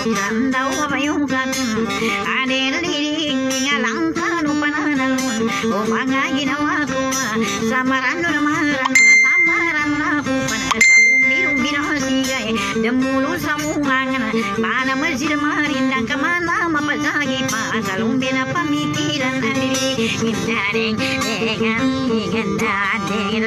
Tandau payungkan Adel liring Ngalangkan upananalun Umanga ginawaku Samaran maran Samaran aku panasa Biru-biru sigai Demulu samungan Mana masjid marindang Kemana mapasagi Pasalung bina pamikiran Adili Gindaring Dengan Dengan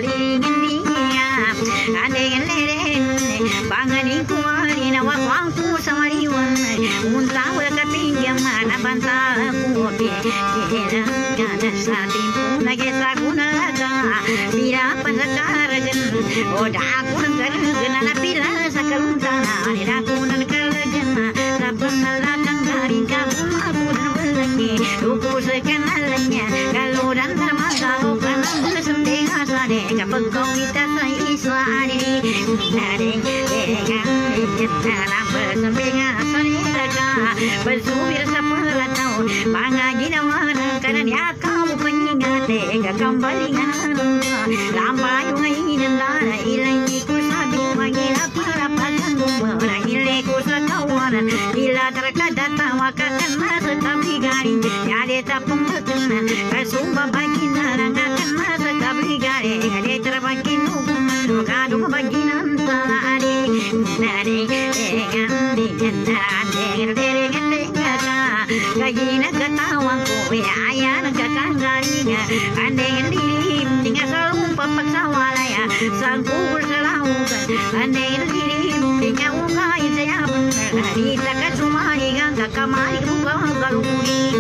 Dengan Banganing kumarin awak wangku sama liwan Unta wala kapinggam mana banta aku Kira kada sa timpu nagesa kunalaga Pira pasakaragan Oda aku nagaragan Ala pira sa kaluntana Nila aku nagaragan Sa pangalakang garing Kapum aku nabelagi Duku sa kanalanya Kaluran termasau Kanang bersembing asade Kapag kau minta sa isa adili Daring dalam bersembing asade Daga bersubir sa pelatau Mga ginawa Karena dia kamu pengingat Kekambalingan Lampai ngayon Dara ilay ko sabi Magila para pagkang Ilay ko sa kawanan Ila terkadata Wakakan masa tapi garing Yade tapong matunan Kasumba bagi narangakan masa tapi garing Yade terbakin hukuman Wakadu baginan Tari Nari Gagina katawang ko Ayan nagkakanggalinga Andeng dilim Tinga sa lupa pagsawalaya Sangkul sa laugan Andeng dilim Tinga ukay sa yapang Nalita ka sumaligang Kakamali mo ka galugin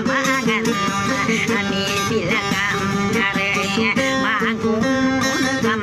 Ani bila kamu caranya manggung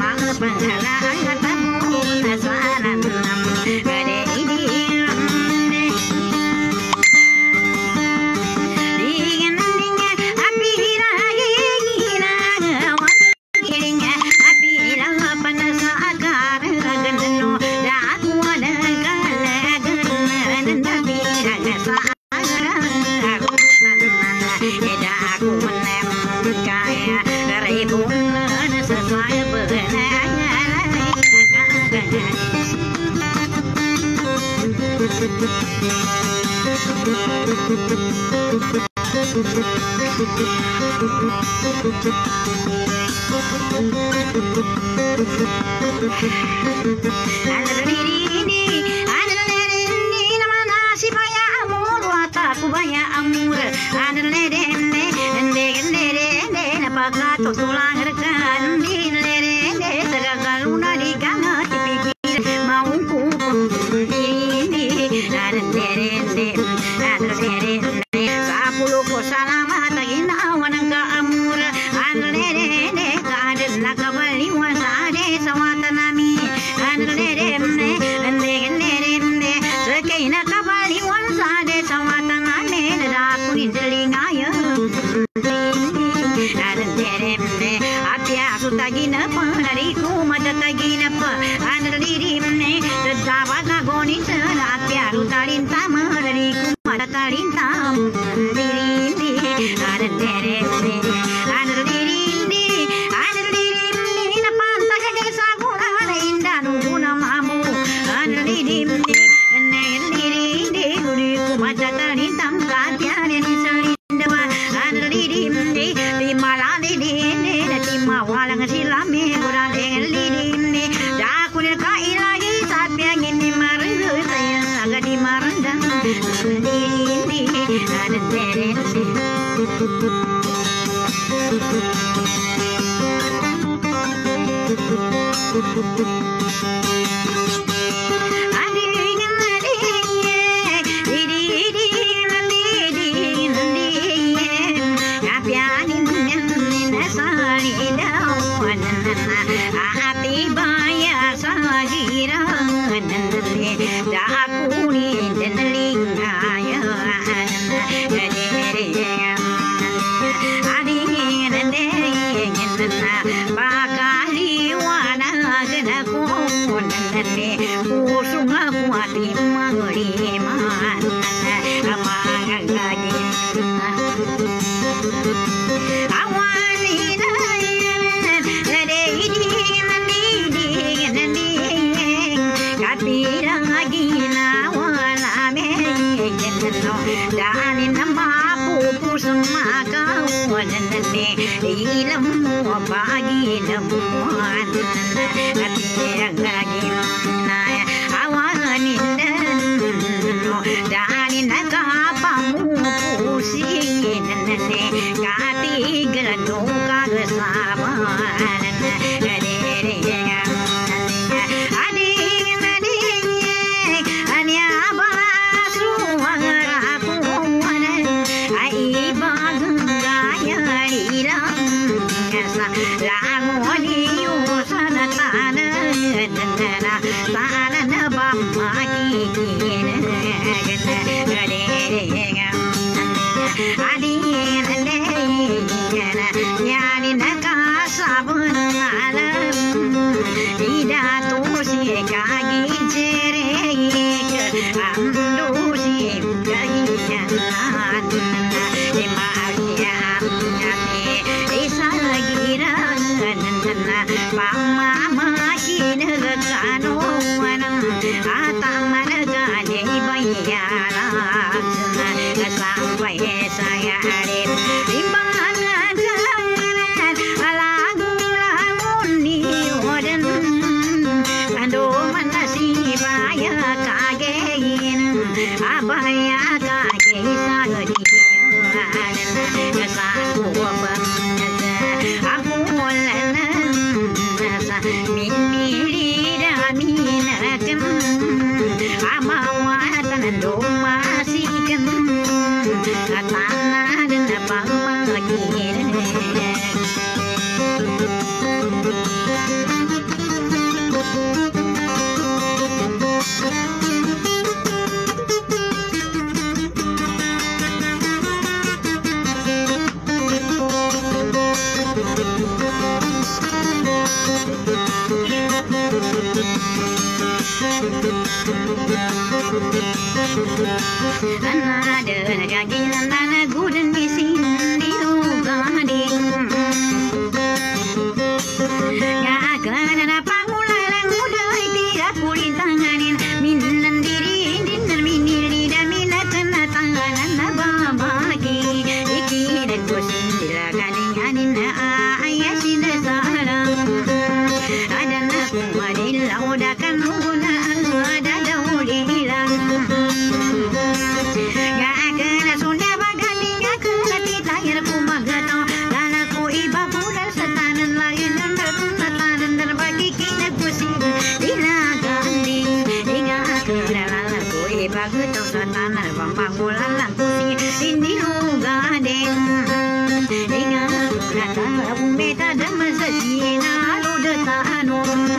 lagu tau satana bambang bola langkusi ini luga den ingat kata beta demes sina lu detano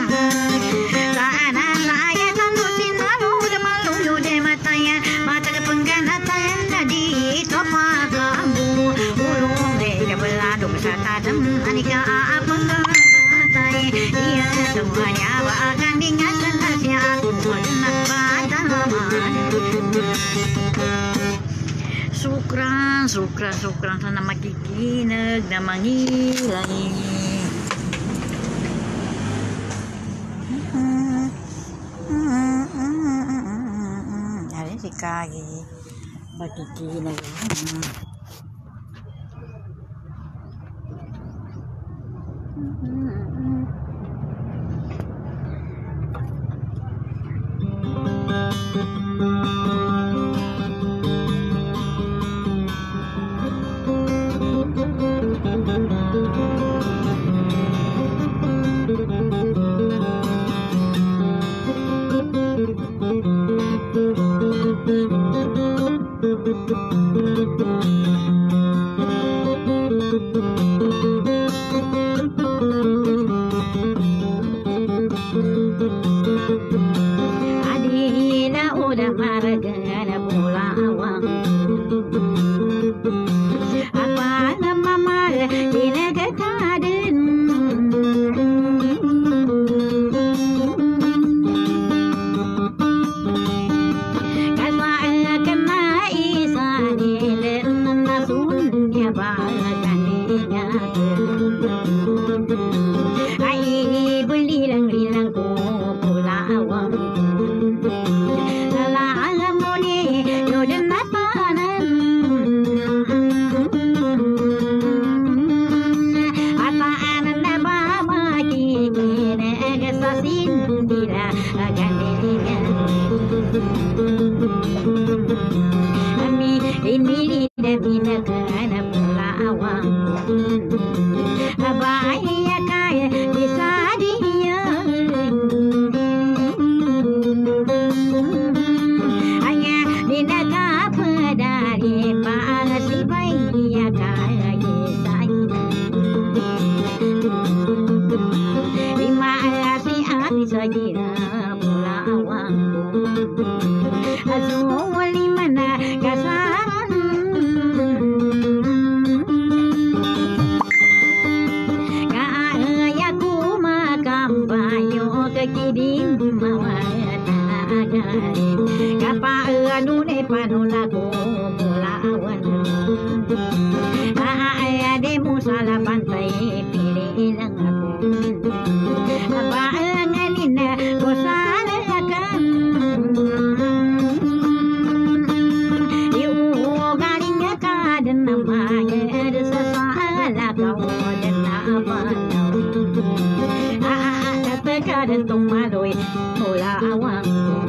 sana saya tandu sinalu demalu yo de mataya mata pengganatan tadi topa kamu ulung de belado satadem anika apa iya semuanya akan diingatkan rahasia aku nak sukran sana makikinag na mangilay hari si Kagi makikinag adina udah maragana bola awang apa nama mar dinagataden kasa kena isani dan nasunnya baganinya ai belilang-lilang ko bola awang alam muni yodan napanan ataan na baba kikine sa sindira gandinya ami ini dina kana bola awang abaya kaya bisa dia hanya dina dari si bayi kaya lima si api saja bola awang azuli mana kasaran kaya ku makam bayo kekidim mawata agarin kapa anu ne panulaku bola awan kaya demu salah pantai pilih lang aku apa anganina ko salah akan garingnya kaden namanya sesalah kau dan apa kaden tung maloi bola awang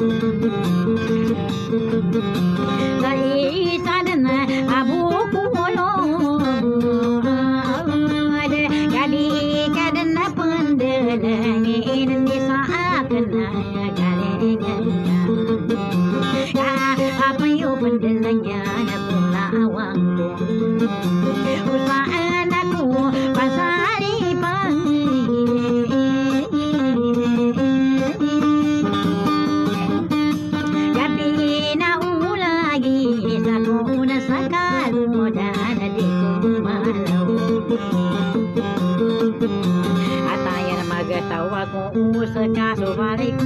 dari sadana abu kulo kadi kaden pendelang ini saatkan galengan apa yo pendelangnya bola awang usahaan aku pasari pangi tapi na ulagi sakuna sakal modan di kumalau atayan magatawa ko usakaso balik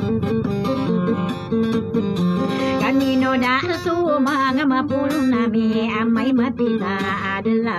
kanino na sumanga mapulong nami amay mapita adalah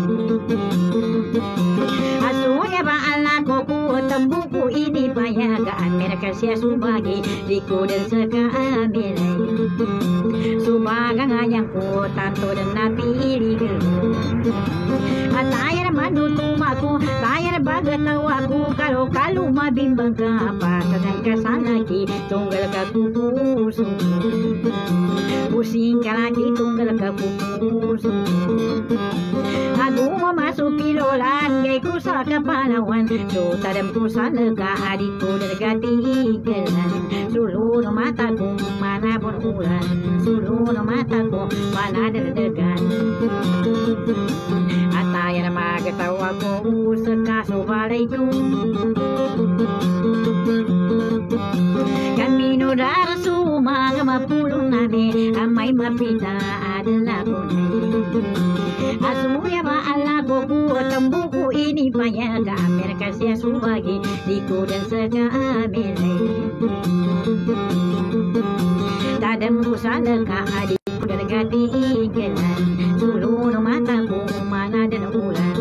asuya ba ala ko tambuku ini payagaan mereka siya subagi liku dan sekamilay subaga ngayang ko tanto dan napili at tayo naman utumaku tayo na bagataw ako kalo mabimbang ka pasasan ka sa laki tunggal ka pupuso pusing ka lagi tunggal ka pupuso ako masuk pilolan gay ko sa kapalawan so tadam ko sa nagkaadik ko na nagatigalan sulo no mata kong mana berbulan seluruh mataku pada deg-degan. Ataya nama ketawa ku sekasu balaiku. Kami nudar sumang mapulung nane amai mapita adalah kunai. Asuya ba'ala ku tembuku ini banyak kamer kasih subagi diku dan segamilai. Tadam busana ka adikku dan gati ingkenan seluruh mataku mana dan ulan.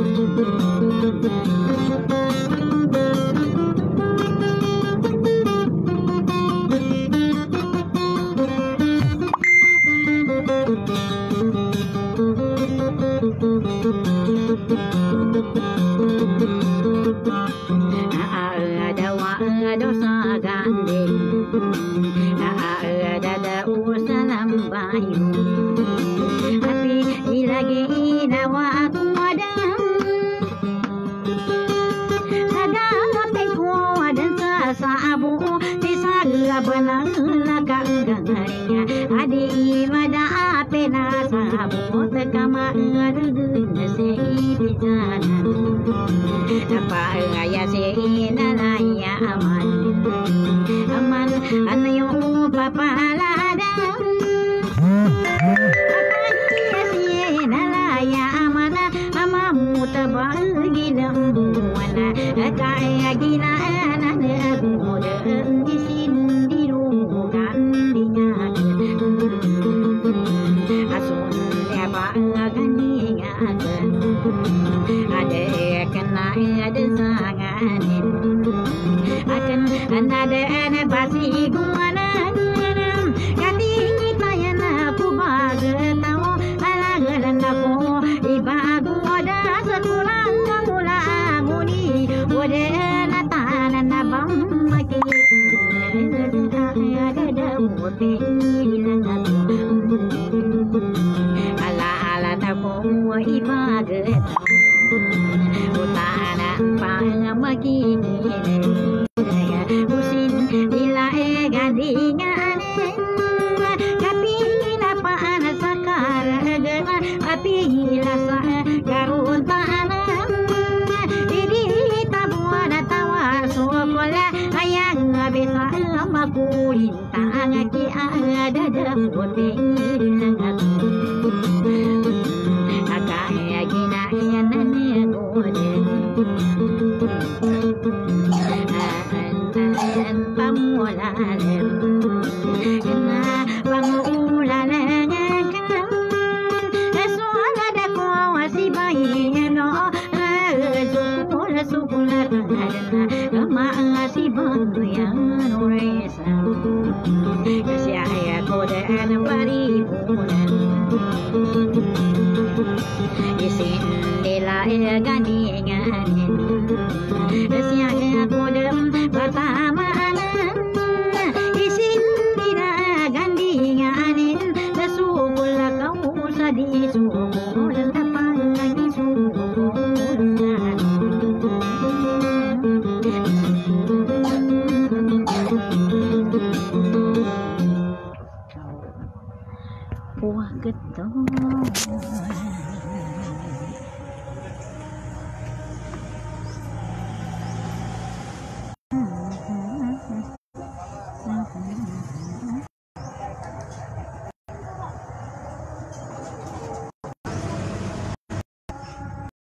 Dosa gandeng ada usalam bayu tapi ilagi nawa aku ada sadar peko dan sasabu disaga benar lakangarinya adi mada apena sabu tekama ngadugna sei bijanan apa ngaya sei nalaya aman aman anayo papalada apa sei nalaya amana amamu tabagi lembuana kaya gina anane muda di sini rugan dinya asun apa gani ngagan ada kena ada sanganin akan ada pasti gumana katingi tayana ku bagetau ala galanako ibagu ada sekurang mula muni ode natana nabam maki ada dawu penilangatu ala ala tapo ibagetau utana pangamagini musin ilae gadingan kapila paana sakara kapila sa karuntana idi tabuana tawar sokola ayang bisa makuin tangaki ada dapote nangatu akaya gina yanane gode pamulalem kena pamulalem kan soala da ko asibayeno sukula kadana ma asibandu yang resa kasih ayat kode an paripunan isin dela gandingan kasih ayat kode pertama isin dela gandingan sukula kau sadi sukula tapang lagi sukula Wah, getol.